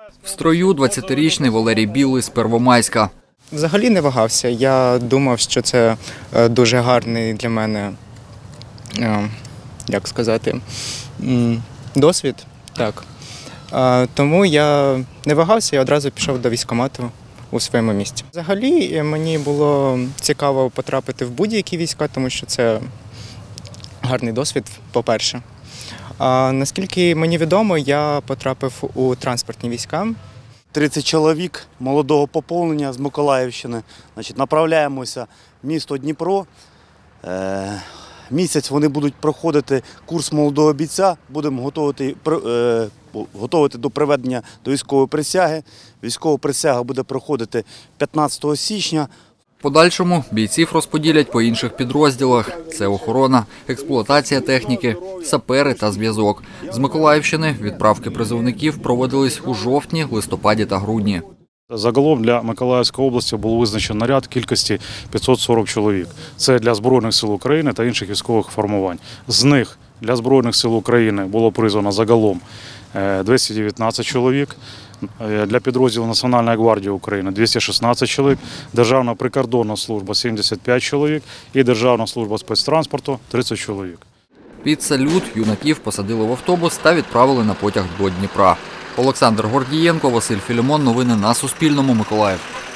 В строю 20-річний Валерій Білий з Первомайська. Взагалі не вагався. Я думав, що це дуже гарний для мене, як сказати, досвід. Так. Тому я не вагався, я одразу пішов до військкомату у своєму місті. Взагалі мені було цікаво потрапити в будь-які війська, тому що це гарний досвід, по-перше. Наскільки мені відомо, я потрапив у транспортні війська. 30 чоловік молодого поповнення з Миколаївщини. Направляємося в місто Дніпро. Місяць вони будуть проходити курс молодого бійця, будемо готувати до приведення до військової присяги. Військова присяга буде проходити 15 січня. В подальшому бійців розподілять по інших підрозділах. Це охорона, експлуатація техніки, сапери та зв'язок. З Миколаївщини відправки призовників проводились у жовтні, листопаді та грудні. Загалом для Миколаївської області було визначено наряд кількості 540 чоловік. Це для Збройних сил України та інших військових формувань. З них для Збройних сил України було призвано загалом 219 чоловік. Для підрозділу Національної гвардії України – 216 чоловік, Державна прикордонна служба – 75 чоловік і Державна служба спецтранспорту – 30 чоловік. Під салют юнаків посадили в автобус та відправили на потяг до Дніпра. Олександр Гордієнко, Василь Філімон. Новини на Суспільному. Миколаїв.